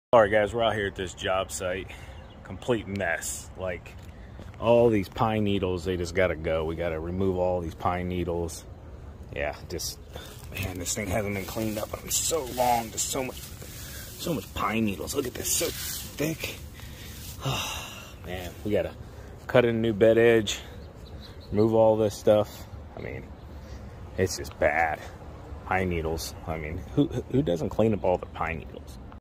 All right, guys, we're out here at this job site. Complete mess. Like, all these pine needles, they just gotta go. We gotta remove all these pine needles. Yeah, just, man, this thing hasn't been cleaned up in so long. There's so much pine needles. Look at this, so thick. Oh, man, we gotta cut in a new bed edge, remove all this stuff. I mean, it's just bad. Pine needles. I mean, who doesn't clean up all the pine needles?